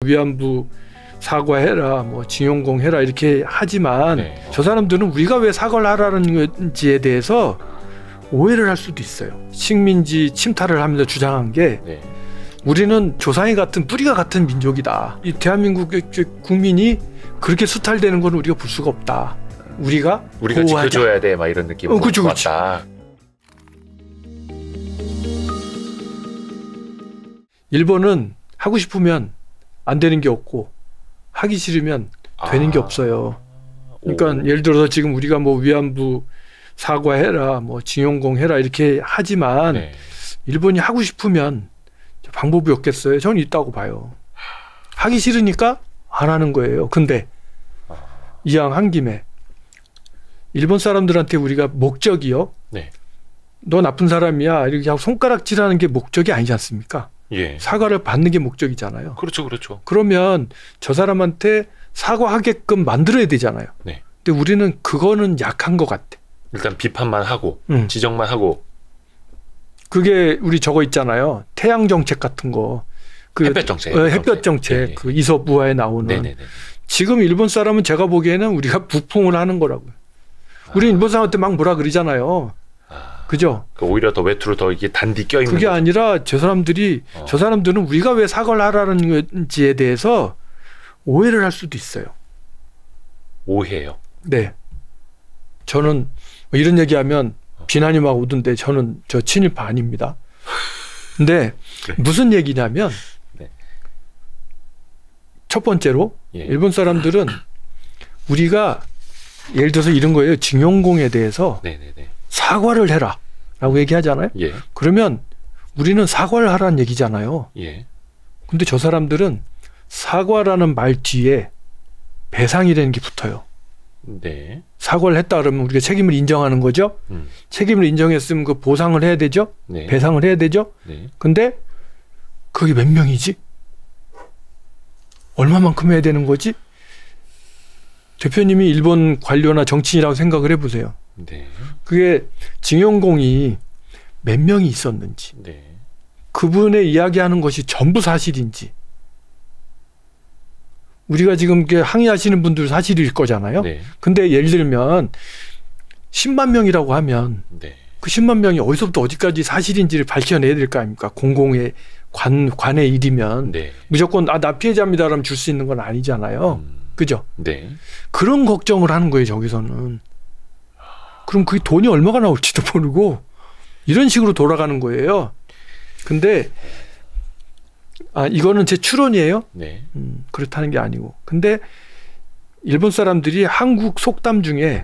위안부 사과해라, 뭐 징용공 해라 이렇게 하지만 네. 저 사람들은 우리가 왜 사과를 하라는 건지에 대해서 오해를 할 수도 있어요. 식민지 침탈을 하면서 주장한 게 네. 우리는 조상이 같은 뿌리가 같은 민족이다. 이 대한민국의 국민이 그렇게 수탈되는 건 우리가 볼 수가 없다. 우리가 보호하자. 지켜줘야 돼, 막 이런 느낌으로 그렇죠. 왔다. 일본은 하고 싶으면 안 되는 게 없고 하기 싫으면 되는 게 없어요. 그러니까 예를 들어서 지금 우리가 뭐 위안부 사과해라, 뭐 징용공 해라 이렇게 하지만 네. 일본이 하고 싶으면 방법이 없겠어요. 저는 있다고 봐요. 하기 싫으니까 안 하는 거예요. 근데 이왕 한 김에 일본 사람들한테 우리가 목적이요. 네. 너 나쁜 사람이야 이렇게 하고 손가락질하는 게 목적이 아니지 않습니까? 예. 사과를 받는 게 목적이잖아요. 그렇죠, 그렇죠. 그러면 저 사람한테 사과하게끔 만들어야 되잖아요. 네. 근데 우리는 그거는 약한 것 같아. 일단 비판만 하고 지적만 하고. 그게 우리 저거 있잖아요. 태양 정책 같은 거. 그 햇볕 정책. 햇볕 정책. 예. 그 이솝 우화에 나오는. 네네네. 지금 일본 사람은 제가 보기에는 우리가 부풍을 하는 거라고요. 우리 일본 사람한테 막 뭐라 그러잖아요. 그죠? 오히려 더 외투로 더 이게 단디 껴있는 그게 거죠. 아니라 저 사람들은 우리가 왜 사과를 하라는 건지에 대해서 오해를 할 수도 있어요. 오해요. 네. 저는 뭐 이런 얘기하면 비난이 막 오던데 저는 저 친일파 아닙니다. 근데 그래. 무슨 얘기냐면 네. 첫 번째로 예. 일본 사람들은 우리가 예를 들어서 이런 거예요. 징용공에 대해서 네네네. 사과를 해라 라고 얘기하잖아요. 예. 그러면 우리는 사과를 하라는 얘기잖아요. 예. 근데 저 사람들은 사과라는 말 뒤에 배상이라는 게 붙어요. 네. 사과를 했다 그러면 우리가 책임을 인정하는 거죠. 책임을 인정했으면 그 보상을 해야 되죠. 네. 배상을 해야 되죠. 네. 근데 그게 몇 명이지? 얼마만큼 해야 되는 거지? 대표님이 일본 관료나 정치인이라고 생각을 해보세요. 네. 그게 징용공이 몇 명이 있었는지, 네. 그분의 이야기하는 것이 전부 사실인지, 우리가 지금 항의하시는 분들 사실일 거잖아요. 네. 근데 예를 들면 10만 명이라고 하면 네. 그 10만 명이 어디서부터 어디까지 사실인지를 밝혀내야 될 거 아닙니까? 공공의 관의 일이면 네. 무조건 나 피해자입니다 그러면 줄 수 있는 건 아니잖아요. 그죠? 네. 그런 걱정을 하는 거예요, 저기서는. 그럼 그게 돈이 얼마가 나올지도 모르고 이런 식으로 돌아가는 거예요. 근데 이거는 제 추론이에요. 네. 그렇다는 게 아니고. 근데 일본 사람들이 한국 속담 중에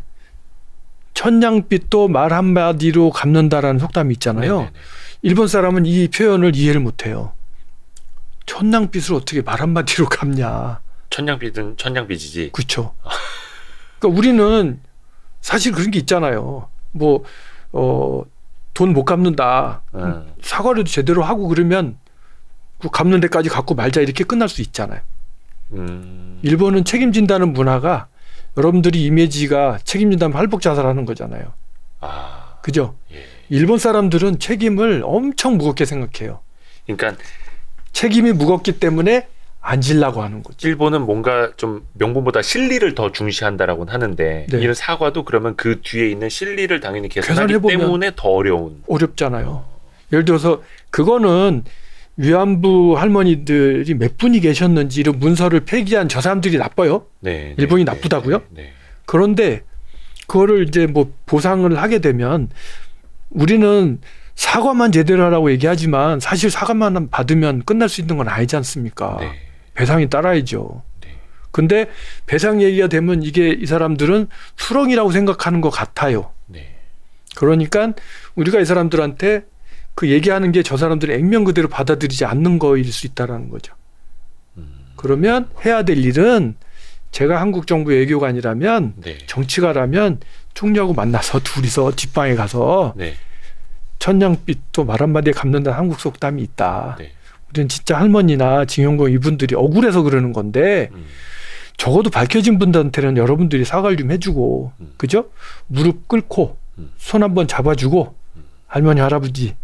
천냥빚도 말 한마디로 갚는다라는 속담이 있잖아요. 네네네. 일본 사람은 이 표현을 이해를 못해요. 천냥빚을 어떻게 말 한마디로 갚냐. 천냥빚은 천냥빚이지. 그렇죠. 그러니까 우리는 사실 그런 게 있잖아요. 뭐 돈 못 갚는다. 사과라도 제대로 하고 그러면 그 갚는 데까지 갖고 말자 이렇게 끝날 수 있잖아요. 일본은 책임진다는 문화가 여러분들이 이미지가 책임진다면 할복 자살하는 거잖아요. 그죠? 예. 일본 사람들은 책임을 엄청 무겁게 생각해요. 그러니까 책임이 무겁기 때문에 안 질라고 하는 거죠. 일본은 뭔가 좀 명분보다 실리를 더 중시한다라고는 하는데 네. 이런 사과도 그러면 그 뒤에 있는 실리를 당연히 계산하기 때문에 더 어렵잖아요. 예를 들어서 그거는 위안부 할머니들이 몇 분이 계셨는지 이런 문서를 폐기한 저 사람들이 나빠요. 네, 일본이 네, 나쁘다고요? 네. 그런데 그거를 이제 뭐 보상을 하게 되면 우리는 사과만 제대로 하라고 얘기하지만 사실 사과만 받으면 끝날 수 있는 건 아니지 않습니까? 네. 배상이 따라야죠. 네. 근데 배상 얘기가 되면 이게 이 사람들은 수렁이라고 생각하는 것 같아요. 네. 그러니까 우리가 이 사람들한테 그 얘기하는 게 저 사람들이 액면 그대로 받아들이지 않는 거일 수 있다는 거죠. 그러면 해야 될 일은 제가 한국 정부 외교관이라면 네. 정치가라면 총리하고 만나서 둘이서 뒷방에 가서 네. 천냥빚도 말 한마디에 갚는다는 한국 속담이 있다. 네. 우리는 진짜 할머니나 징용공 이분들이 억울해서 그러는 건데 적어도 밝혀진 분들한테는 여러분들이 사과를 좀 해주고 그죠? 무릎 꿇고 손 한번 잡아주고 할머니 할아버지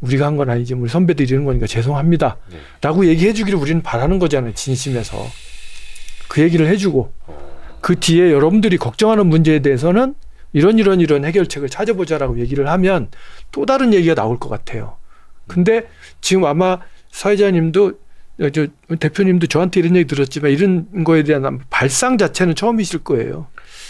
우리가 한 건 아니지 우리 선배들이 이러는 거니까 죄송합니다. 네. 라고 얘기해 주기를 우리는 바라는 거잖아요. 진심에서. 그 얘기를 해주고 그 뒤에 여러분들이 걱정하는 문제에 대해서는 이런 해결책을 찾아보자라고 얘기를 하면 또 다른 얘기가 나올 것 같아요. 근데 지금 아마 사회자님도 대표님도 저한테 이런 얘기 들었지만 이런 거에 대한 발상 자체는 처음이실 거예요.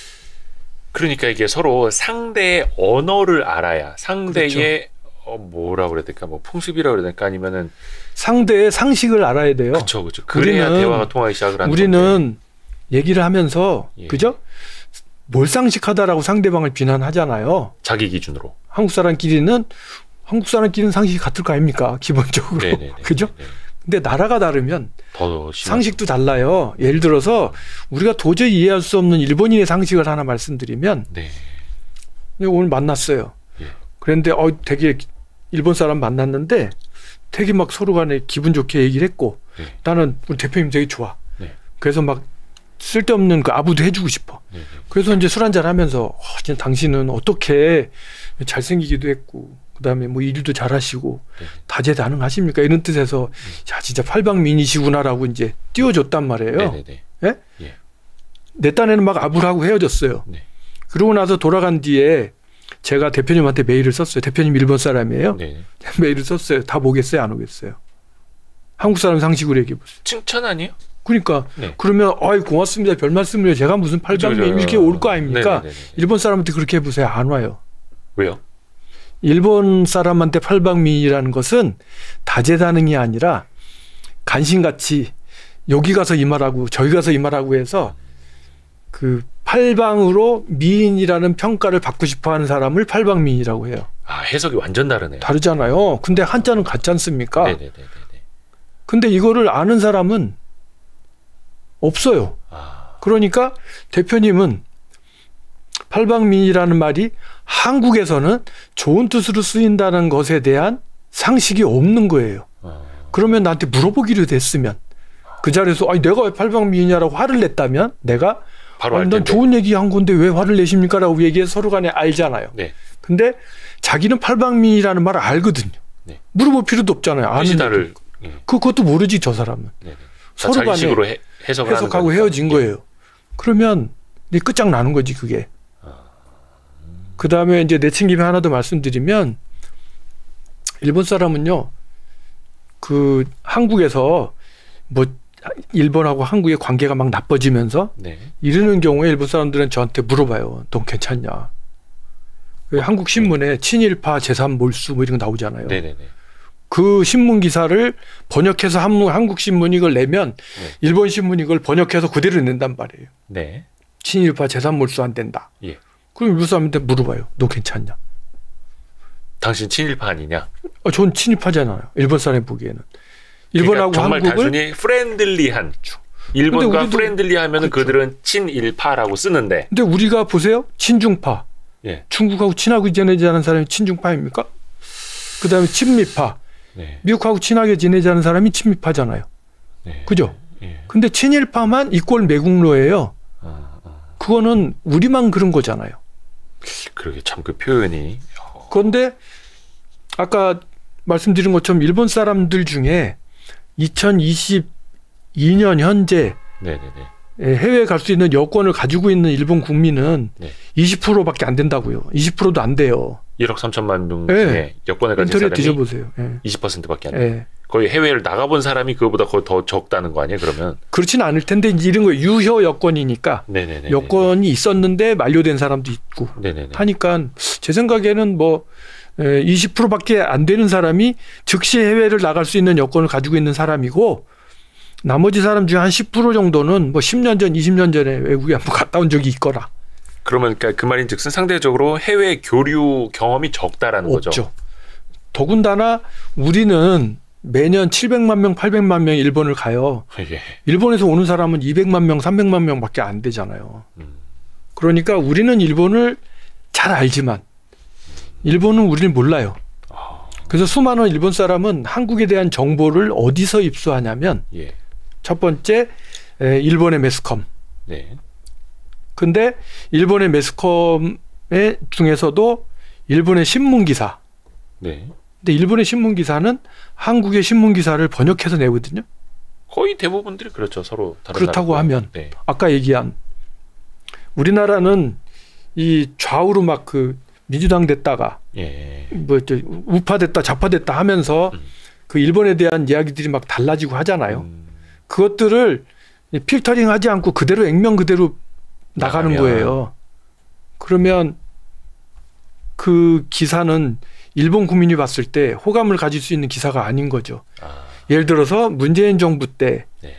그러니까 이게 서로 상대의 언어를 알아야 상대의 그렇죠. 뭐라 그래야 될까, 뭐 풍습이라 그래야 될까, 아니면은 상대의 상식을 알아야 돼요. 그렇죠. 그래야 대화가 통하기 시작을 하는 우리는 건데. 얘기를 하면서 예. 그죠? 몰상식하다라고 상대방을 비난하잖아요. 자기 기준으로. 한국 사람끼리는 상식이 같을 거 아닙니까? 기본적으로. 네네네. 그죠? 네. 근데 나라가 다르면 더 심하죠. 상식도 달라요. 예를 들어서 우리가 도저히 이해할 수 없는 일본인의 상식을 하나 말씀드리면 네. 오늘 만났어요. 예. 그런데 되게 일본 사람 만났는데 되게 막 서로 간에 기분 좋게 얘기를 했고 네. 나는 우리 대표님 되게 좋아. 네. 그래서 막 쓸데없는 그 아부도 해주고 싶어. 네. 그래서 이제 술 한잔 하면서 진짜 당신은 어떻게 잘생기기도 했고 그다음에 뭐 일도 잘하시고 네. 다재다능하십니까? 이런 뜻에서 야 진짜 팔방미인이시구나라고 이제 띄워줬단 말이에요. 네네네. 예? 예. 내 딴에는 막 아부를 하고 헤어졌어요. 네. 그러고 나서 돌아간 뒤에 제가 대표님한테 메일을 썼어요. 대표님 일본 사람이에요. 네. 메일을 썼어요. 다 오겠어요? 안 오겠어요? 한국 사람 상식으로 얘기해 보세요. 칭찬 아니에요? 그러니까 네. 그러면 고맙습니다. 별 말씀을요. 제가 무슨 팔방미인 이렇게 올 거 아닙니까? 네네네네. 일본 사람한테 그렇게 해보세요. 안 와요. 왜요? 일본 사람한테 팔방미인이라는 것은 다재다능이 아니라 간신같이 여기 가서 이 말하고 저기 가서 이 말하고 해서 그 팔방으로 미인이라는 평가를 받고 싶어하는 사람을 팔방미인이라고 해요. 아, 해석이 완전 다르네요. 다르잖아요. 근데 한자는 같지 않습니까? 네네네네. 근데 이거를 아는 사람은 없어요. 아, 그러니까 대표님은 팔방미인이라는 말이 한국에서는 좋은 뜻으로 쓰인다는 것에 대한 상식이 없는 거예요. 그러면 나한테 물어보기로 됐으면 그 자리에서 내가 왜 팔방미인이냐라고 화를 냈다면 내가 바로 알 난 텐데. 좋은 얘기 한 건데 왜 화를 내십니까? 라고 얘기해서 서로 간에 알잖아요. 네. 근데 자기는 팔방미인이라는 말을 알거든요. 네. 물어볼 필요도 없잖아요. 아는 시다를 얘기니까. 그것도 모르지 저 사람은. 네네. 서로 자기 간에 식으로 해석을 하는 해석하고 거니까. 헤어진 거예요. 그러면 네 끝장나는 거지 그게. 그다음에 이제 내친김에 하나 더 말씀드리면 일본 사람은요. 그 한국에서 뭐 일본하고 한국의 관계가 막 나빠지면서 네. 이러는 경우에 일본 사람들은 저한테 물어봐요. 넌 괜찮냐? 한국 신문에 친일파 제3 몰수 뭐 이런 거 나오잖아요. 네네네. 그 신문 기사를 번역해서 한국 신문이 이걸 내면 일본 신문이 이걸 번역해서 그대로 낸단 말이에요. 네. 친일파 제3 몰수 안 된다. 예. 그럼 일본 사람한테 물어봐요. 너 괜찮냐? 당신 친일파 아니냐? 전 친일파잖아요. 일본 사람이 보기에는. 일본하고 그러니까 정말 한국을 단순히 프렌들리한 일본과 우리도- 프렌들리하면은 그렇죠. 그들은 친일파라고 쓰는데. 근데 우리가 보세요. 친중파. 예. 중국하고 친하게 지내자는 사람이 친중파입니까? 그다음에 친미파. 네. 미국하고 친하게 지내자는 사람이 친미파잖아요. 네. 그죠? 예. 근데 친일파만 이꼴 매국노예요. 그거는 우리만 그런 거잖아요. 그러게 참 그 표현이. 그런데 아까 말씀드린 것처럼 일본 사람들 중에 2022년 현재 네네네. 해외에 갈 수 있는 여권을 가지고 있는 일본 국민은 네. 20%밖에 안 된다고요. 20%도 안 돼요. 1억 3천만 명 네. 중에 여권을 가진 인터넷 사람이 뒤져보세요. 예. 20%밖에 안 돼. 예. 거의 해외를 나가본 사람이 그거보다 거의 더 적다는 거 아니에요? 그러면. 그렇지는 않을 텐데 이제 이런 거 유효 여권이니까 네네네. 여권이 있었는데 만료된 사람도 있고 네네네. 하니까 제 생각에는 뭐 20%밖에 안 되는 사람이 즉시 해외를 나갈 수 있는 여권을 가지고 있는 사람이고 나머지 사람 중에 한 10% 정도는 뭐 10년 전, 20년 전에 외국에 한번 갔다 온 적이 있거나 그러면 그러니까 그 말인즉슨 상대적으로 해외 교류 경험이 적다라는 거죠. 없죠. 더군다나 우리는 매년 700만 명, 800만 명 일본을 가요. 예. 일본에서 오는 사람은 200만 명, 300만 명밖에 안 되잖아요. 그러니까 우리는 일본을 잘 알지만 일본은 우리를 몰라요. 그래서 수많은 일본 사람은 한국에 대한 정보를 어디서 입수하냐면 예. 첫 번째 일본의 매스컴. 네. 근데 일본의 매스컴 중에서도 일본의 신문 기사 네. 근데 일본의 신문 기사는 한국의 신문 기사를 번역해서 내거든요. 거의 대부분들이 그렇죠. 서로 다른 그렇다고 하면 네. 아까 얘기한 우리나라는 이 좌우로 막 그 민주당 됐다가 예. 뭐 우파됐다 좌파됐다 하면서 그 일본에 대한 이야기들이 막 달라지고 하잖아요. 그것들을 필터링하지 않고 그대로 액면 그대로 나가는 거예요. 그러면 그 기사는 일본 국민이 봤을 때 호감을 가질 수 있는 기사가 아닌 거죠. 예를 들어서 문재인 정부 때 네.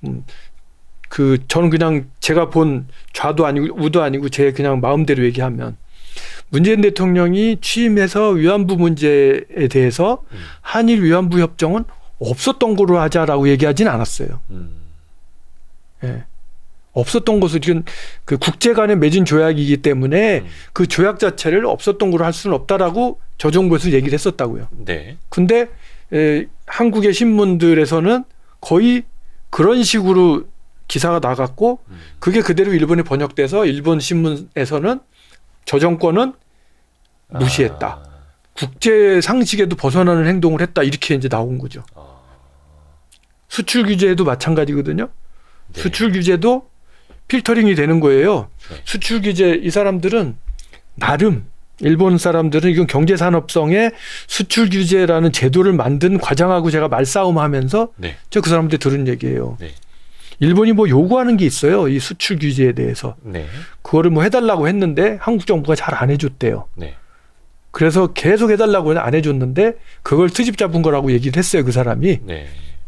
그 저는 그냥 제가 본 좌도 아니고 우도 아니고 제 그냥 마음대로 얘기하면 문재인 대통령이 취임해서 위안부 문제에 대해서 한일 위안부 협정은 없었던 거로 하자라고 얘기하진 않았어요. 예. 없었던 것은 이건 그 국제 간에 맺은 조약이기 때문에 그 조약 자체를 없었던 거로 할 수는 없다라고 저 정부에서 얘기를 했었다고요. 네. 근데 한국의 신문들에서는 거의 그런 식으로 기사가 나갔고 그게 그대로 일본에 번역돼서 일본 신문에서는 저 정권은 무시했다. 국제 상식에도 벗어나는 행동을 했다. 이렇게 이제 나온 거죠. 수출 규제도 마찬가지거든요. 네. 수출 규제도 필터링이 되는 거예요. 네. 수출 규제 이 사람들은 나름 일본 사람들은 이건 경제산업성의 수출 규제라는 제도를 만든 과장하고 제가 말싸움하면서 네. 저 그 사람한테 들은 얘기예요. 네. 일본이 뭐 요구하는 게 있어요. 이 수출 규제에 대해서. 네. 그거를 뭐 해달라고 했는데 한국 정부가 잘 안 해줬대요. 네. 그래서 계속 해달라고 안 해줬는데 그걸 트집 잡은 거라고 얘기를 했어요. 그 사람이. 네.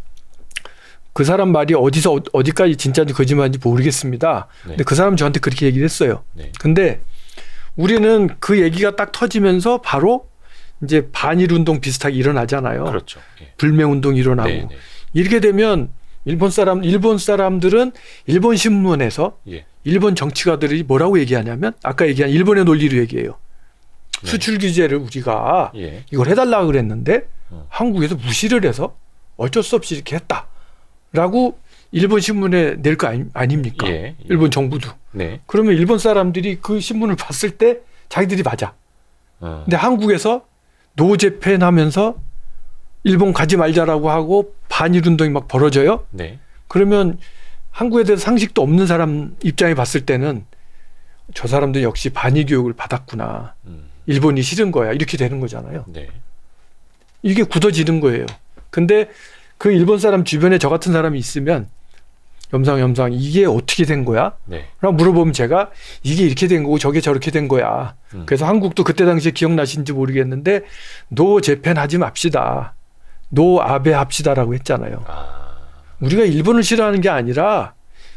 그 사람 말이 어디서 어디까지 진짜인지 거짓말인지 모르겠습니다. 네. 근데 그 사람 저한테 그렇게 얘기를 했어요. 네. 근데 우리는 그 얘기가 딱 터지면서 바로 이제 반일 운동 비슷하게 일어나잖아요. 그렇죠. 예. 불매 운동이 일어나고. 네. 네. 이렇게 되면 일본 사람들은 일본 신문에서 예. 일본 정치가들이 뭐라고 얘기하냐면 아까 얘기한 일본의 논리로 얘기해요. 네. 수출 규제를 우리가 예. 이걸 해달라고 그랬는데 한국에서 무시를 해서 어쩔 수 없이 이렇게 했다라고 일본 신문에 낼 거 아닙니까? 예. 일본 정부도. 네. 그러면 일본 사람들이 그 신문을 봤을 때 자기들이 맞아. 근데 한국에서 노제팬 하면서 일본 가지 말자라고 하고 반일 운동이 막 벌어져요. 네. 그러면 한국에 대해서 상식도 없는 사람 입장에 봤을 때는 저 사람들 역시 반일 교육을 받았구나. 일본이 싫은 거야. 이렇게 되는 거잖아요. 네. 이게 굳어지는 거예요. 근데 그 일본 사람 주변에 저 같은 사람이 있으면 염상 이게 어떻게 된 거야? 네. 라고 물어보면 제가 이게 이렇게 된 거고 저게 저렇게 된 거야. 그래서 한국도 그때 당시에 기억나신지 모르겠는데 노 재팬 하지 맙시다. 노 아베 합시다라고 했잖아요. 우리가 일본을 싫어하는 게 아니라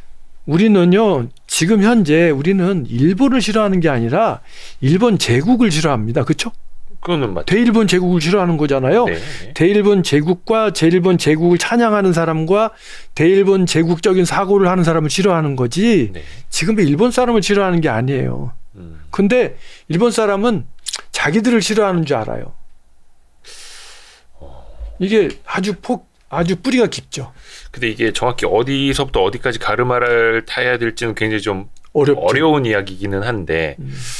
우리는요 지금 현재 우리는 일본을 싫어하는 게 아니라 일본 제국을 싫어합니다. 그렇죠? 그거는 맞죠. 대일본 제국을 싫어하는 거잖아요. 네. 네. 대일본 제국과 제일본 제국을 찬양하는 사람과 대일본 제국적인 사고를 하는 사람을 싫어하는 거지 네. 지금의 일본 사람을 싫어하는 게 아니에요. 근데 일본 사람은 자기들을 싫어하는 줄 알아요. 이게 아주 뿌리가 깊죠. 근데 이게 정확히 어디서부터 어디까지 가르마를 타야 될지는 굉장히 좀 어렵죠. 어려운 이야기이기는 한데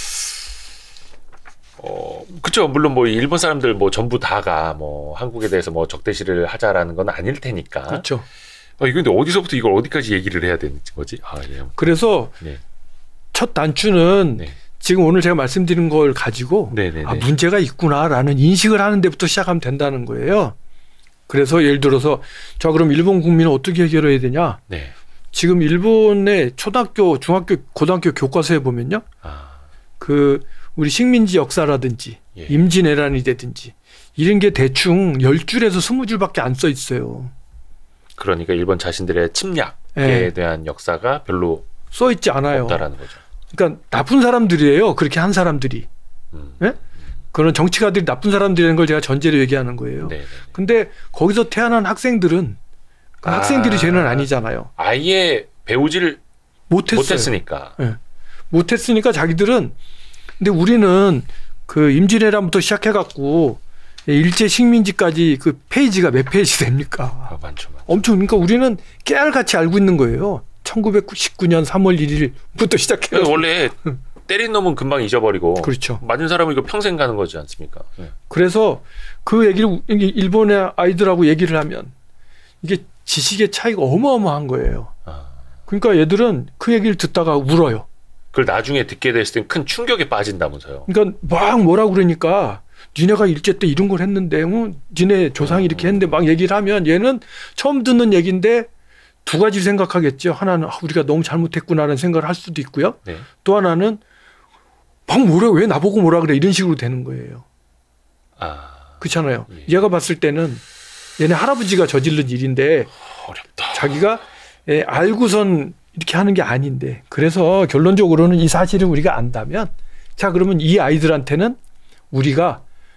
그렇죠. 물론 뭐 일본 사람들 뭐 전부 다가 뭐 한국에 대해서 뭐 적대시를 하자라는 건 아닐 테니까. 그렇죠. 이거 근데 어디서부터 이걸 어디까지 얘기를 해야 되는 거지? 예. 그래서 네. 첫 단추는 네. 지금 오늘 제가 말씀드린 걸 가지고 네네네. 문제가 있구나라는 인식을 하는 데부터 시작하면 된다는 거예요. 그래서 예를 들어서 자 그럼 일본 국민은 어떻게 해결해야 되냐? 네. 지금 일본의 초등학교, 중학교, 고등학교 교과서에 보면요. 그 우리 식민지 역사라든지 예. 임진왜란이라든지 이런 게 대충 10줄에서 20줄밖에 안 써 있어요. 그러니까 일본 자신들의 침략에 네. 대한 역사가 별로 써 있지 않아요. 없다라는 거죠. 그러니까 나쁜 사람들이에요. 그렇게 한 사람들이. 네? 그런 정치가들이 나쁜 사람들이라는 걸 제가 전제로 얘기하는 거예요. 네네. 근데 거기서 태어난 학생들은 그 학생들이 죄는 아니잖아요. 아예 배우지를 못했으니까. 네. 못했으니까 자기들은 근데 우리는 그 임진왜란부터 시작해갖고 일제 식민지까지 그 페이지가 몇 페이지 됩니까? 많죠. 엄청 그러니까 우리는 깨알같이 알고 있는 거예요. 1919년 3월 1일부터 시작해요. 원래 때린 놈은 금방 잊어버리고 그렇죠. 맞은 사람은 이거 평생 가는 거지 않습니까? 네. 그래서 그 얘기를 일본의 아이들하고 얘기를 하면 이게 지식의 차이가 어마어마한 거예요. 그러니까 얘들은 그 얘기를 듣다가 울어요. 그걸 나중에 듣게 됐을 땐 큰 충격에 빠진다면서요. 그러니까 막 뭐라 그러니까 니네가 일제 때 이런 걸 했는데 니네 조상이 이렇게 했는데 막 얘기를 하면 얘는 처음 듣는 얘기인데 두 가지를 생각하겠죠. 하나는 우리가 너무 잘못했구나라는 생각을 할 수도 있고요. 네. 또 하나는 막 뭐라 왜 나보고 뭐라 그래 이런 식으로 되는 거예요. 그렇잖아요. 예. 얘가 봤을 때는 얘네 할아버지가 저지른 일인데 어렵다. 자기가 알고선 이렇게 하는 게 아닌데 그래서 결론적으로는 이 사실을 우리가 안다면 자 그러면 이 아이들한테는 우리가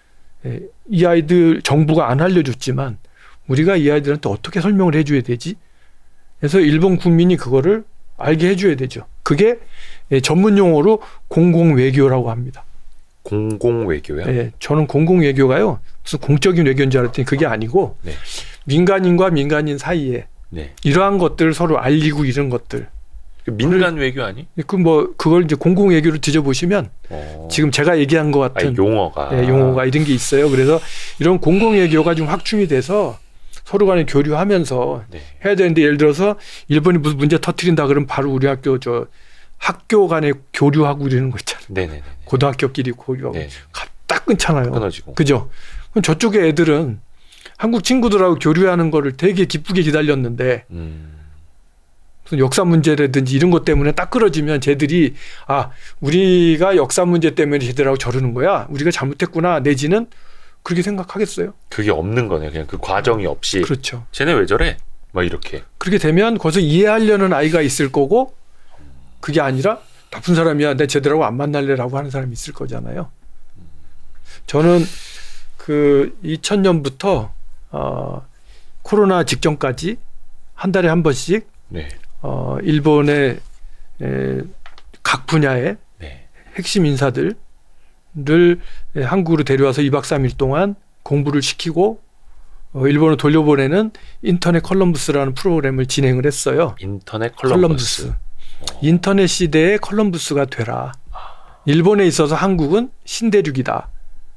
이 아이들 정부가 안 알려줬지만 우리가 이 아이들한테 어떻게 설명을 해줘야 되지? 그래서 일본 국민이 그거를 알게 해줘야 되죠. 그게 전문 용어로 공공외교라고 합니다. 공공외교요? 네, 저는 공공외교가요 무슨 공적인 외교인 줄 알았더니 그게 아니고 네. 민간인과 민간인 사이에 네. 이러한 것들을 서로 알리고 이런 것들. 민간 외교 아니? 그걸 이제 공공외교를 뒤져보시면 지금 제가 얘기한 것 같은 용어가 이런 게 있어요. 그래서 이런 공공외교가 좀 확충이 돼서 서로 간에 교류하면서 네. 해야 되는데 예를 들어서 일본이 무슨 문제 터뜨린다 그러면 바로 우리 학교 간에 교류하고 이러는 거 있잖아요. 네네네. 고등학교끼리 교류하고 네. 딱 끊잖아요. 끊어지고. 그죠? 그럼 저쪽에 애들은 한국 친구들하고 교류하는 거를 되게 기쁘게 기다렸는데 무슨 역사 문제라든지 이런 것 때문에 딱 끊어지면 쟤들이 우리가 역사 문제 때문에 쟤들하고 저러는 거야. 우리가 잘못했구나. 내지는 그렇게 생각하겠어요? 그게 없는 거네요. 그냥 그 과정이 없이. 그렇죠. 쟤네 왜 저래? 막 이렇게. 그렇게 되면 거기서 이해하려는 아이가 있을 거고 그게 아니라 나쁜 사람이야. 내 쟤들하고 안 만날래라고 하는 사람이 있을 거잖아요. 저는 그 2000년부터 코로나 직전까지 한 달에 한 번씩 네. 일본의 각 분야의 네. 핵심 인사들을 한국으로 데려와서 2박 3일 동안 공부를 시키고 일본으로 돌려보내는 인터넷 컬럼부스라는 프로그램을 진행을 했어요. 인터넷 컬럼부스. 인터넷 시대의 컬럼부스가 되라. 일본에 있어서 한국은 신대륙이다.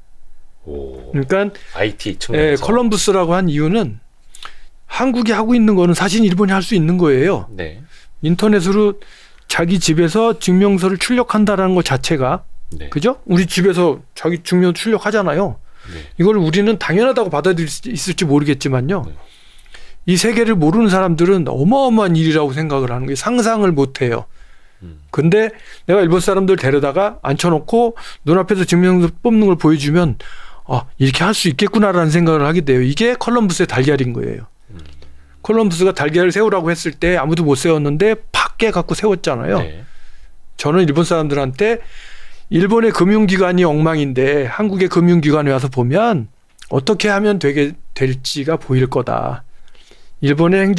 그러니까 IT 측면에서. 컬럼부스라고 한 이유는 한국이 하고 있는 거는 사실 일본이 할 수 있는 거예요. 네. 인터넷으로 자기 집에서 증명서를 출력한다라는 것 자체가 네. 그죠? 우리 집에서 자기 증명 출력하잖아요. 네. 이걸 우리는 당연하다고 받아들일 수 있을지 모르겠지만요. 네. 이 세계를 모르는 사람들은 어마어마한 일이라고 생각을 하는 게 상상을 못해요. 근데 내가 일본 사람들 데려다가 앉혀놓고 눈앞에서 증명서 뽑는 걸 보여주면 이렇게 할 수 있겠구나라는 생각을 하게 돼요. 이게 컬럼부스의 달걀인 거예요. 컬럼부스가 달걀을 세우라고 했을 때 아무도 못 세웠는데 밖에 갖고 세웠잖아요. 네. 저는 일본 사람들한테 일본의 금융기관이 엉망인데 한국의 금융기관에 와서 보면 어떻게 하면 되게 될지가 보일 거다. 일본의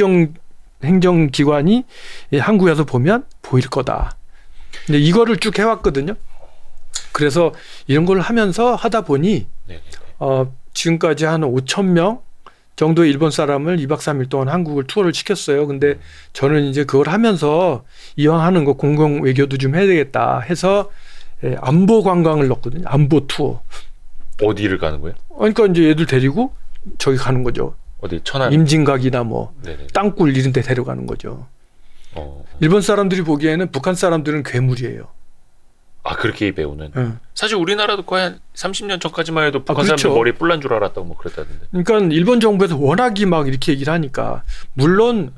행정기관이 한국에 와서 보면 보일 거다. 근데 이거를 쭉 해왔거든요. 그래서 이런 걸 하면서 하다 보니 지금까지 한 5,000명 정도의 일본 사람을 2박 3일 동안 한국을 투어를 시켰어요. 근데 저는 이제 그걸 하면서 이왕 하는 거 공공 외교도 좀 해야 되겠다 해서 안보 관광을 넣었거든요. 안보 투어. 어디를 가는 거예요? 그러니까 이제 얘들 데리고 저기 가는 거죠. 어디 천안? 임진각이나 뭐 네네. 땅굴 이런 데 데려가는 거죠. 일본 사람들이 보기에는 북한 사람들은 괴물이에요. 그렇게 배우는. 사실 우리나라도 거의 한 30년 전까지만 해도 북한 그렇죠. 사람들 머리에 뿔난 줄 알았다고 뭐 그랬다던데. 그러니까 일본 정부에서 워낙이 막 이렇게 얘기를 하니까 물론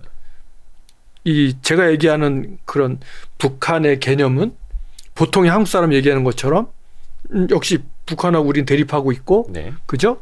제가 얘기하는 그런 북한의 개념은 보통의 한국 사람 얘기하는 것처럼 역시 북한하고 우린 대립하고 있고 네. 그죠?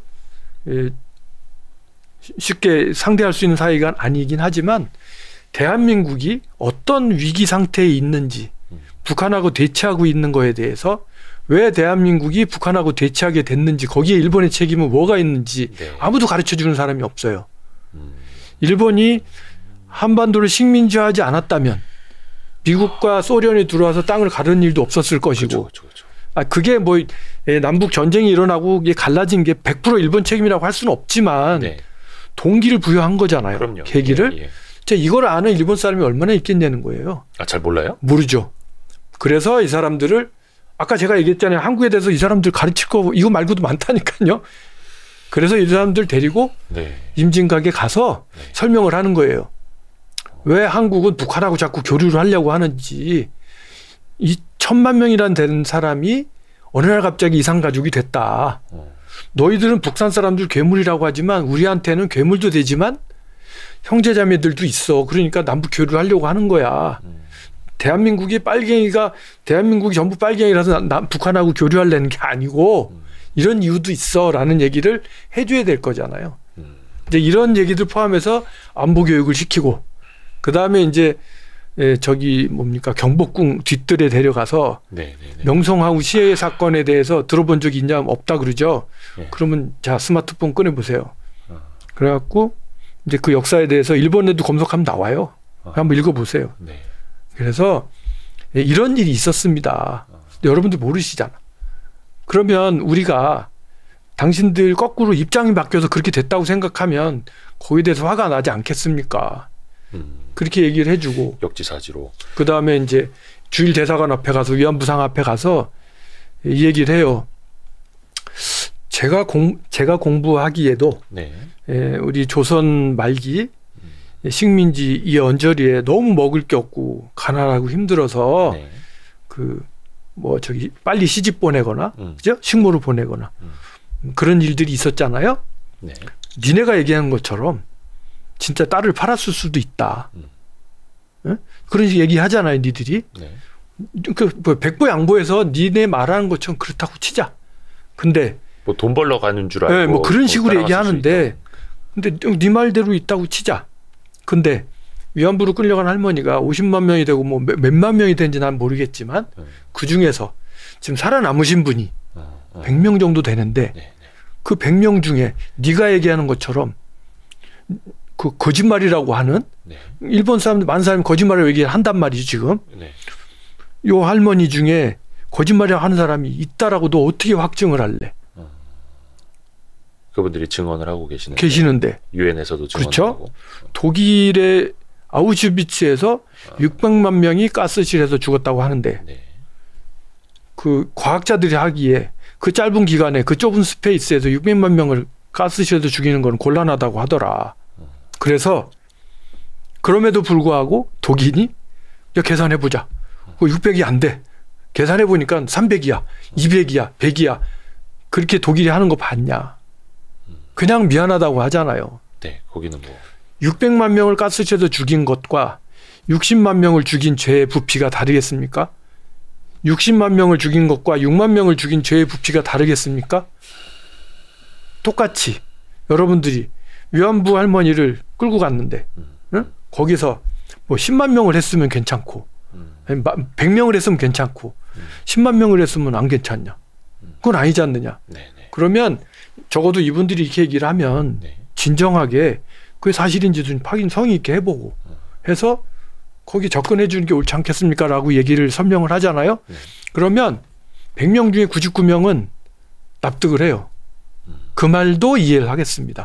쉽게 상대할 수 있는 사이가 아니긴 하지만 대한민국이 어떤 위기 상태에 있는지 북한하고 대치하고 있는 거에 대해서 왜 대한민국이 북한하고 대치하게 됐는지 거기에 일본의 책임은 뭐가 있는지 네. 아무도 가르쳐주는 사람이 없어요. 일본이 한반도를 식민지화하지 않았다면 미국과 소련이 들어와서 땅을 가르는 일도 없었을 것이고 그렇죠. 그게 뭐 남북 전쟁이 일어나고 이게 갈라진 게 100% 일본 책임이라고 할 수는 없지만 네. 동기를 부여한 거잖아요. 그럼요. 계기를. 이걸 아는 일본 사람이 얼마나 있겠냐는 거예요. 잘 몰라요? 모르죠. 그래서 이 사람들을 아까 제가 얘기했잖아요. 한국에 대해서 이 사람들 가르칠 거 이거 말고도 많다니까요. 그래서 이 사람들 데리고 네. 임진각에 가서 네. 설명을 하는 거예요. 왜 한국은 북한하고 자꾸 교류를 하려고 하는지. 이 1000만 명이란 되는 사람이 어느 날 갑자기 이산가족이 됐다. 너희들은 북한 사람들 괴물이라고 하지만 우리한테는 괴물도 되지만 형제자매들도 있어. 그러니까 남북 교류를 하려고 하는 거야. 대한민국이 전부 빨갱이라서 북한하고 교류하려는 게 아니고 이런 이유도 있어라는 얘기를 해줘야 될 거잖아요. 이제 이런 얘기들 포함해서 안보 교육을 시키고 그 다음에 이제 저기 뭡니까 경복궁 뒷뜰에 데려가서 명성황후 시해 사건에 대해서 들어본 적이 있냐 없다 그러죠. 네. 그러면 자 스마트폰 꺼내 보세요. 그래갖고 이제 그 역사에 대해서 일본에도 검색하면 나와요. 한번 읽어보세요. 네. 그래서 이런 일이 있었습니다. 여러분들 모르시잖아. 그러면 우리가 당신들 거꾸로 입장이 바뀌어서 그렇게 됐다고 생각하면 거기에 대해서 화가 나지 않겠습니까? 그렇게 얘기를 해주고 역지사지로. 그 다음에 이제 주일 대사관 앞에 가서 위안부상 앞에 가서 이 얘기를 해요. 제가 공부하기에도 네. 우리 조선 말기 식민지 이 언저리에 너무 먹을 게 없고 가난하고 힘들어서 네. 빨리 시집 보내거나 그죠? 식모를 보내거나 그런 일들이 있었잖아요. 네. 니네가 얘기한 것처럼 진짜 딸을 팔았을 수도 있다. 응? 그런 얘기 하잖아요, 니들이. 네. 백보양보해서 니네 말하는 것처럼 그렇다고 치자. 근데 뭐 돈 벌러 가는 줄 알고. 네, 뭐 그런 식으로 얘기하는데, 근데 네 말대로 있다고 치자. 근데 위안부로 끌려간 할머니가 50만 명이 되고 뭐 몇만 명이 되는지 난 모르겠지만 그 중에서 지금 살아남으신 분이 100명 정도 되는데 그 100명 중에 네가 얘기하는 것처럼 그 거짓말이라고 하는 일본 사람들 많은 사람이 거짓말을 얘기한단 말이죠 지금. 요 할머니 중에 거짓말이라고 하는 사람이 있다라고 너 어떻게 확증을 할래? 그분들이 증언을 하고 계시는데 유엔에서도 증언하고. 그렇죠. 독일의 아우슈비츠에서 600만 명이 가스실에서 죽었다고 하는데 그 과학자들이 하기에 그 짧은 기간에 그 좁은 스페이스에서 600만 명을 가스실에서 죽이는 건 곤란하다고 하더라. 그래서 그럼에도 불구하고 독일이 계산해보자. 600이 안 돼. 계산해보니까 300이야, 200이야, 100이야. 그렇게 독일이 하는 거 봤냐. 그냥 미안하다고 하잖아요. 네, 거기는 뭐 600만 명을 가스실에서 죽인 것과 60만 명을 죽인 죄의 부피가 다르겠습니까? 60만 명을 죽인 것과 6만 명을 죽인 죄의 부피가 다르겠습니까? 똑같이 여러분들이 위안부 할머니를 끌고 갔는데 응? 거기서 뭐 10만 명을 했으면 괜찮고 100명을 했으면 괜찮고 10만 명을 했으면 안 괜찮냐? 그건 아니지 않느냐? 그러면 적어도 이분들이 이렇게 얘기를 하면 진정하게 그게 사실인지 좀 확인 성의 있게 해보고 해서 거기 접근해 주는 게 옳지 않겠습니까? 라고 얘기를 설명을 하잖아요. 그러면 100명 중에 99명은 납득을 해요. 그 말도 이해를 하겠습니다.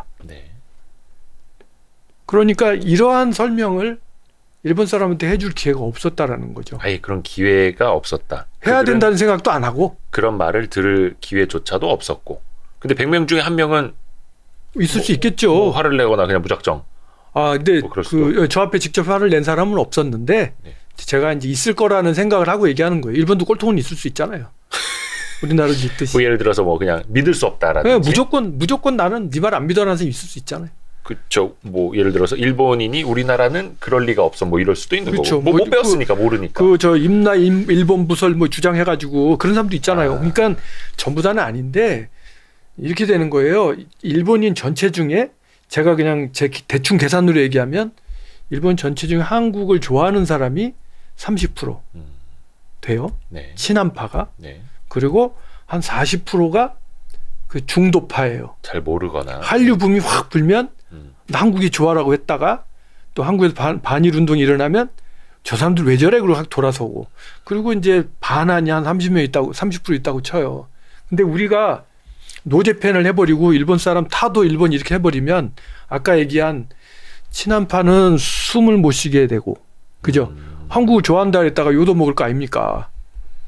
그러니까 이러한 설명을 일본 사람한테 해줄 기회가 없었다라는 거죠. 아예 그런 기회가 없었다. 해야 된다는 생각도 안 하고 그런 말을 들을 기회조차도 없었고. 근데 100명 중에 한 명은 있을 수 있겠죠. 뭐 화를 내거나 그냥 무작정. 근데 뭐 저 앞에 직접 화를 낸 사람은 없었는데 제가 이제 있을 거라는 생각을 하고 얘기하는 거예요. 일본도 꼴통은 있을 수 있잖아요. 우리나라도 있듯이. 뭐 예를 들어서 뭐 그냥 믿을 수 없다라든지. 무조건 나는 네 말 안 믿어라는 사람이 있을 수 있잖아요. 그렇죠. 뭐 예를 들어서 일본인이 우리나라는 그럴 리가 없어 뭐 이럴 수도 있는 거고. 뭐 못 배웠으니까 모르니까. 저 일본 부설 뭐 주장해가지고 그런 사람도 있잖아요. 그러니까 전부 다는 아닌데 이렇게 되는 거예요. 일본인 전체 중에 제가 그냥 제 대충 계산으로 얘기하면 일본 전체 중에 한국을 좋아하는 사람이 30% 돼요. 친한파가. 그리고 한 40%가 그 중도파예요. 잘 모르거나. 한류 붐이 확 불면 한국이 좋아라고 했다가 또 한국에서 반일 운동이 일어나면 저 사람들 왜 저래? 그러고 돌아서고. 그리고 이제 반환이 한 30명 있다고 30% 있다고 쳐요. 근데 우리가 노제팬을 해버리고 일본 사람 타도 일본 이렇게 해버리면 아까 얘기한 친한파는 숨을 못 쉬게 되고 그죠? 한국을 좋아한다 그랬다가 요도 먹을 거 아닙니까?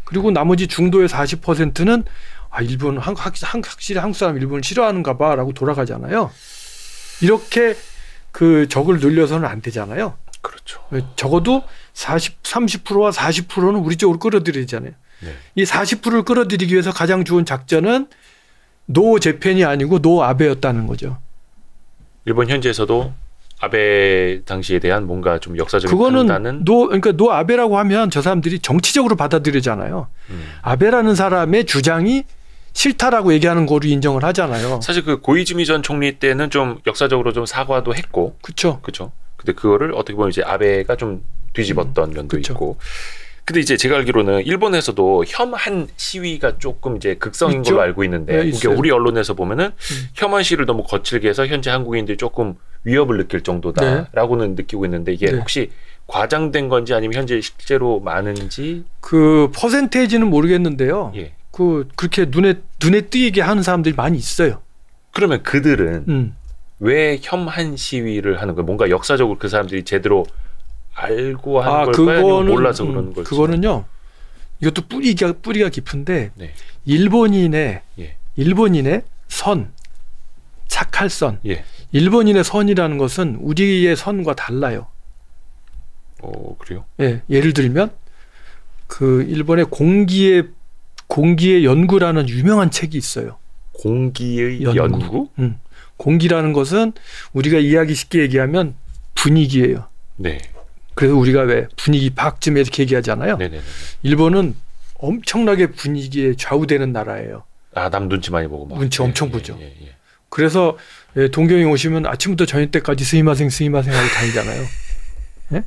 그리고 나머지 중도의 40%는 일본 확실히 한국 사람 일본을 싫어하는가 봐라고 돌아가잖아요. 이렇게 그 적을 늘려서는 안 되잖아요. 그렇죠. 적어도 30%와 40%는 우리 쪽으로 끌어들여야 되잖아요. 네. 이 40%를 끌어들이기 위해서 가장 좋은 작전은 노 재팬이 아니고 노 아베였다는 거죠. 일본 현지에서도 아베 당시에 대한 뭔가 좀 역사적인 판단은 그러니까 노 아베라고 하면 저 사람들이 정치적으로 받아들이잖아요. 아베라는 사람의 주장이 싫다라고 얘기하는 거로 인정을 하잖아요. 사실 그 고이즈미 전 총리 때는 좀 역사적으로 좀 사과도 했고, 그렇죠. 그렇죠. 근데 그거를 어떻게 보면 이제 아베가 좀 뒤집었던 면도 그쵸. 있고. 근데 이제 제가 알기로는 일본에서도 혐한 시위가 조금 이제 극성인 있죠? 걸로 알고 있는데, 네, 이게 우리 언론에서 보면은 혐한 시위를 너무 거칠게 해서 현재 한국인들이 조금 위협을 느낄 정도다라고는 느끼고 있는데 이게 네. 혹시 과장된 건지 아니면 현재 실제로 많은지 그 퍼센테이지는 모르겠는데요. 예. 그렇게 눈에 띄게 하는 사람들이 많이 있어요. 그러면 그들은 왜 혐한 시위를 하는 거예요? 뭔가 역사적으로 그 사람들이 제대로 알고 하는 걸까요? 아니면 몰라서 그러는 걸까요? 그거는요. 이것도 뿌리가 깊은데 네. 일본인의 예. 선, 착할 선. 예. 일본인의 선이라는 것은 우리의 선과 달라요. 그래요? 예, 예를 들면 그 일본의 공기의 연구라는 유명한 책이 있어요. 공기의 연구? 공기라는 것은 우리가 이해하기 쉽게 얘기하면 분위기예요. 네. 그래서 우리가 왜 분위기 파악쯤에 이렇게 얘기하잖아요. 네네네. 일본은 엄청나게 분위기에 좌우되는 나라예요. 남 눈치 많이 보고 막. 눈치 엄청 보죠. 예. 그래서 동경에 오시면 아침부터 저녁 때까지 스미마생 하고 다니잖아요. 예?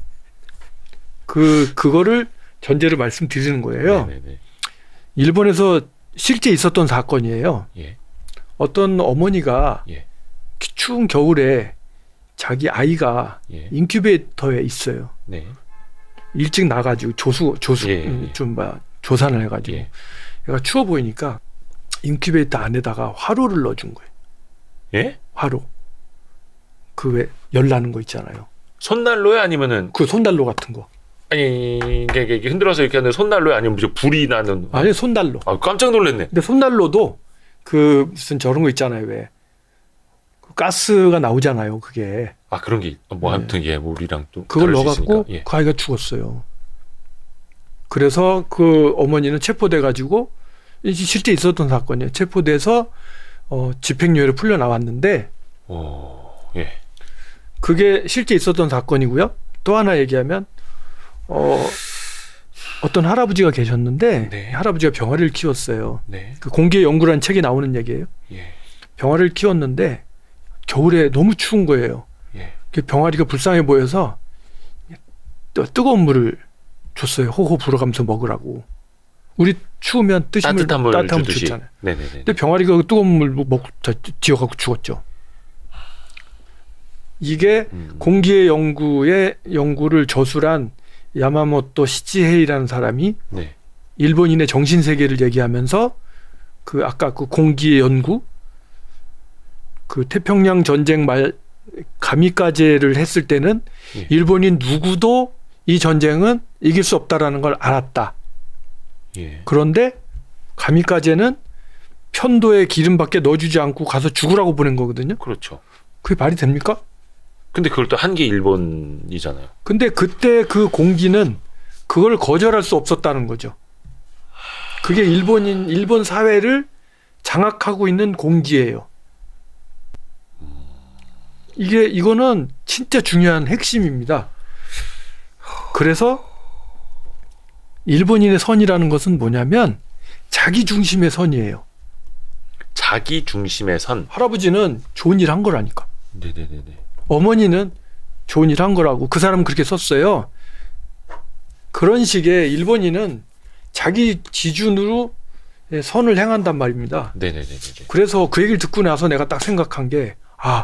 그거를 전제로 말씀드리는 거예요. 네네네. 일본에서 실제 있었던 사건이에요. 예. 어떤 어머니가 예. 추운 겨울에 자기 아이가 예. 인큐베이터에 있어요. 네. 일찍 나가지고 조산을 해가지고 예. 얘가 추워 보이니까 인큐베이터 안에다가 화로를 넣어준 거예요. 예? 화로. 그 왜 열 나는 거 있잖아요. 손난로에 아니면은 그 손난로 같은 거. 아니 이게 흔들어서 이렇게 하는 손난로에 아니면 무슨 불이 나는. 아니 손난로. 깜짝 놀랐네. 근데 손난로도 그 무슨 저런 거 있잖아요. 왜 가스가 나오잖아요. 그게. 그런 게 아무튼 우리랑 또 그걸 다를 수 넣어갖고 있으니까. 예. 그 아이가 죽었어요. 그래서 그 어머니는 체포돼 가지고 실제 있었던 사건이에요. 체포돼서 집행유예로 풀려 나왔는데. 예. 그게 실제 있었던 사건이고요. 또 하나 얘기하면 어떤 할아버지가 계셨는데 네. 할아버지가 병아리를 키웠어요. 네. 그 공기의 연구라는 책에 나오는 얘기예요. 예. 병아리를 키웠는데 겨울에 너무 추운 거예요. 예. 그 병아리가 불쌍해 보여서 뜨거운 물을 줬어요. 호호 불어가면서 먹으라고. 우리 추우면 따뜻한 물 주듯이. 줬잖아요. 네네네. 근데 병아리가 그 뜨거운 물 지어갖고 죽었죠. 이게 공기의 연구를 저술한 야마모토 시치헤이라는 사람이 네. 일본인의 정신 세계를 얘기하면서 그 아까 그 공기의 연구, 그 태평양 전쟁 말 가미카제를 했을 때는 예. 일본인 누구도 이 전쟁은 이길 수 없다라는 걸 알았다. 예. 그런데 가미카제는 편도에 기름밖에 넣어주지 않고 가서 죽으라고 보낸 거거든요. 그렇죠. 그게 말이 됩니까? 근데 그걸 또 한 게 일본이잖아요. 근데 그때 그 공기는 그걸 거절할 수 없었다는 거죠. 그게 일본 사회를 장악하고 있는 공기예요. 이거는 진짜 중요한 핵심입니다. 그래서 일본인의 선이라는 것은 뭐냐면 자기 중심의 선이에요. 자기 중심의 선. 할아버지는 좋은 일 한 거라니까. 네네네네. 어머니는 좋은 일 한 거라고 그 사람은 그렇게 썼어요. 그런 식의 일본인은 자기 기준으로 선을 행한단 말입니다. 네네네. 그래서 그 얘기를 듣고 나서 내가 딱 생각한 게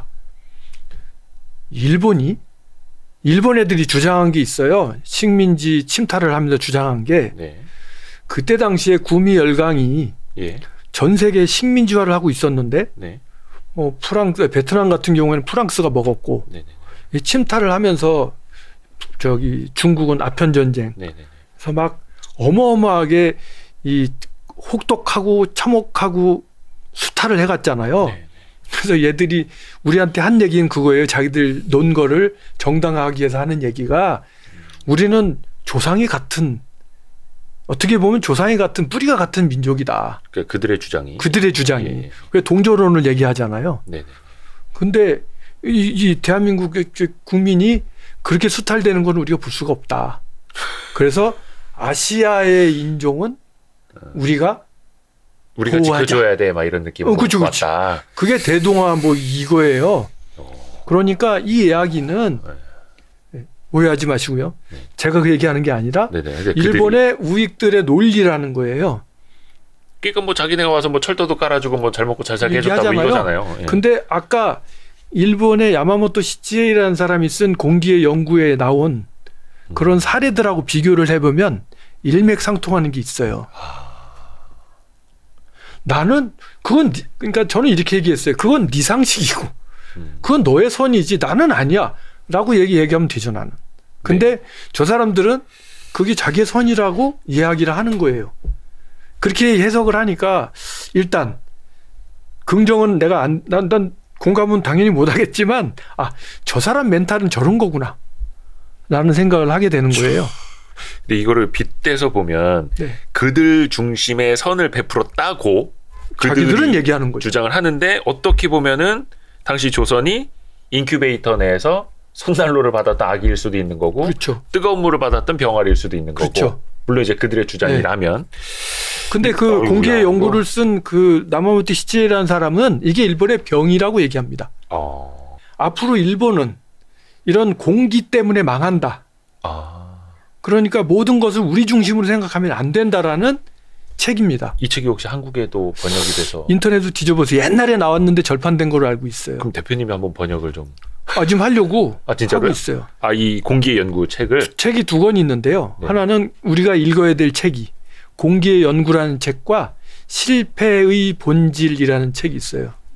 일본 애들이 주장한 게 있어요. 식민지 침탈을 하면서 주장한 게 네. 그때 당시에 구미 열강이 예. 전 세계 식민지화를 하고 있었는데 네. 베트남 같은 경우에는 프랑스가 먹었고 네네. 침탈을 하면서 중국은 아편 전쟁 네네. 그래서 막 어마어마하게 이 혹독하고 참혹하고 수탈을 해갔잖아요. 네. 그래서 얘들이 우리한테 한 얘기는 그거예요. 자기들 논 거를 정당화하기 위해서 하는 얘기가 우리는 조상이 같은 어떻게 보면 조상이 같은 뿌리가 같은 민족이다. 그러니까 그들의 주장이. 그들의 주장이. 예. 왜 동조론을 얘기하잖아요. 네. 근데 이 대한민국의 국민이 그렇게 수탈되는 건 우리가 볼 수가 없다. 그래서 아시아의 인종은 우리가 지켜줘야 돼, 막 이런 느낌으로 왔다. 그게 대동아 뭐 이거예요. 그러니까 이 이야기는 오해하지 마시고요. 제가 그 얘기하는 게 아니라 일본의 우익들의 논리라는 거예요. 그러니까 뭐 자기네가 와서 뭐 철도도 깔아주고 뭐 잘 먹고 잘 살게 해줬다고 이거잖아요. 예. 근데 아까 일본의 야마모토 시치에이라는 사람이 쓴 공기의 연구에 나온 그런 사례들하고 비교를 해보면 일맥상통하는 게 있어요. 나는 그건 그러니까 저는 이렇게 얘기했어요. 그건 네 상식이고 그건 너의 선이지 나는 아니야 라고 얘기하면 되죠 나는. 근데 네. 저 사람들은 그게 자기의 선이라고 이야기를 하는 거예요. 그렇게 해석을 하니까 일단 긍정은 내가 난 공감은 당연히 못하겠지만 저 사람 멘탈은 저런 거구나 라는 생각을 하게 되는 거예요. 근데 이거를 빗대서 보면 네. 그들 중심의 선을 100% 따고 자기들은 얘기하는 거죠. 주장을 하는데 어떻게 보면은 당시 조선이 인큐베이터 내에서 손난로를 받았던 아기일 수도 있는 거고 그렇죠. 뜨거운 물을 받았던 병아리일 수도 있는 그렇죠. 거고 물론 이제 그들의 주장이라면 네. 근데 그 공기의 연구를 쓴 그 야마모토 시치에이라는 사람은 이게 일본의 병이라고 얘기합니다. 앞으로 일본은 이런 공기 때문에 망한다. 그러니까 모든 것을 우리 중심으로 생각하면 안 된다라는 책입니다. 이 책이 혹시 한국에도 번역이 돼서 인터넷으로 뒤져보세요. 옛날에 나왔는데 절판된 걸로 알고 있어요. 그럼 대표님이 한번 번역을 좀 지금 하려고 진짜로요? 하고 있어요. 이 공기의 연구 책을 책이 2권이 있는데요. 네. 하나는 우리가 읽어야 될 책이 공기의 연구라는 책과 실패의 본질이라는 책이 있어요.